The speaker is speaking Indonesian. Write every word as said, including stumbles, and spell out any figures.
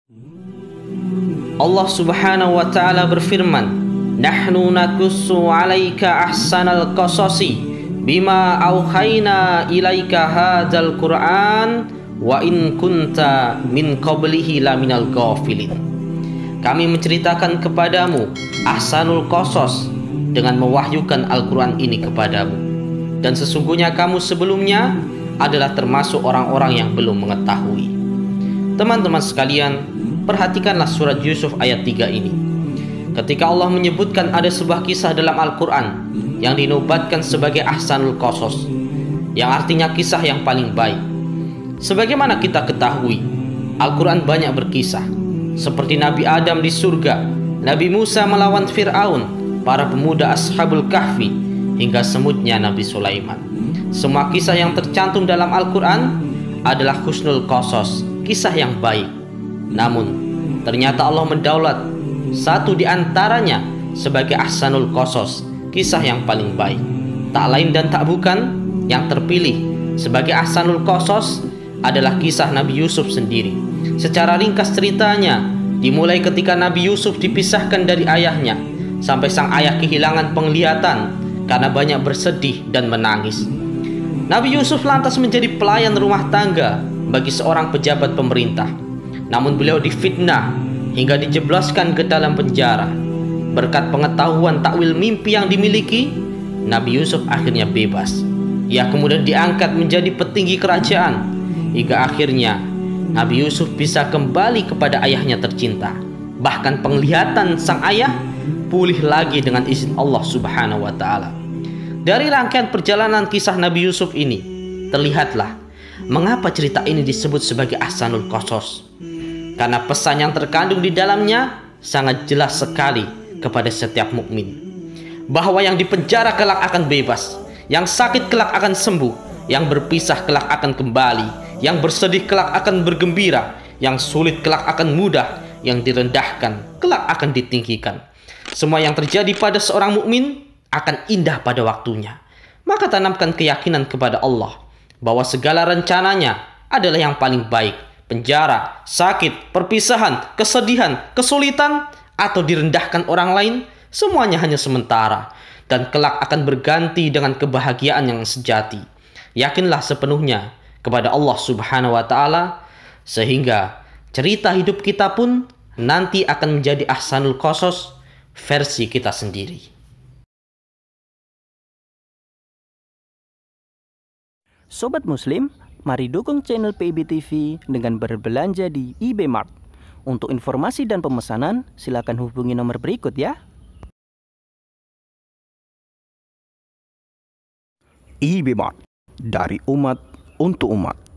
Allah Subhanahu wa taala berfirman, "Nahnu nakussu 'alaika ahsanal qasasi bima auhayna ilaika hadzal Qur'an wa in kunta min qablihi laminal ghafilin." Kami menceritakan kepadamu ahsanul qasas dengan mewahyukan Al-Qur'an ini kepadamu, dan sesungguhnya kamu sebelumnya adalah termasuk orang-orang yang belum mengetahui. Teman-teman sekalian, perhatikanlah surat Yusuf ayat tiga ini. Ketika Allah menyebutkan ada sebuah kisah dalam Al-Quran yang dinobatkan sebagai ahsanul qasas, yang artinya kisah yang paling baik. Sebagaimana kita ketahui, Al-Quran banyak berkisah, seperti Nabi Adam di surga, Nabi Musa melawan Fir'aun, para pemuda Ashabul Kahfi, hingga semutnya Nabi Sulaiman. Semua kisah yang tercantum dalam Al-Quran adalah husnul qasas, kisah yang baik. Namun ternyata Allah mendaulat satu di antaranya sebagai ahsanul qasas, kisah yang paling baik. Tak lain dan tak bukan, yang terpilih sebagai ahsanul qasas adalah kisah Nabi Yusuf sendiri. Secara ringkas ceritanya, dimulai ketika Nabi Yusuf dipisahkan dari ayahnya, sampai sang ayah kehilangan penglihatan karena banyak bersedih dan menangis. Nabi Yusuf lantas menjadi pelayan rumah tangga bagi seorang pejabat pemerintah. Namun beliau difitnah hingga dijebloskan ke dalam penjara. Berkat pengetahuan takwil mimpi yang dimiliki, Nabi Yusuf akhirnya bebas. Ia kemudian diangkat menjadi petinggi kerajaan, hingga akhirnya Nabi Yusuf bisa kembali kepada ayahnya tercinta. Bahkan penglihatan sang ayah pulih lagi dengan izin Allah Subhanahu wa taala. Dari rangkaian perjalanan kisah Nabi Yusuf ini, terlihatlah mengapa cerita ini disebut sebagai ahsanul qasas. Karena pesan yang terkandung di dalamnya sangat jelas sekali kepada setiap mukmin, bahwa yang dipenjara kelak akan bebas, yang sakit kelak akan sembuh, yang berpisah kelak akan kembali, yang bersedih kelak akan bergembira, yang sulit kelak akan mudah, yang direndahkan kelak akan ditinggikan. Semua yang terjadi pada seorang mukmin akan indah pada waktunya. Maka tanamkan keyakinan kepada Allah bahwa segala rencananya adalah yang paling baik. Penjara, sakit, perpisahan, kesedihan, kesulitan, atau direndahkan orang lain, semuanya hanya sementara, dan kelak akan berganti dengan kebahagiaan yang sejati. Yakinlah sepenuhnya kepada Allah Subhanahu wa taala, sehingga cerita hidup kita pun nanti akan menjadi ahsanul qasas versi kita sendiri. Sobat Muslim, mari dukung channel P I B T V dengan berbelanja di I B Mart. Untuk informasi dan pemesanan, silakan hubungi nomor berikut ya. I B Mart, dari umat untuk umat.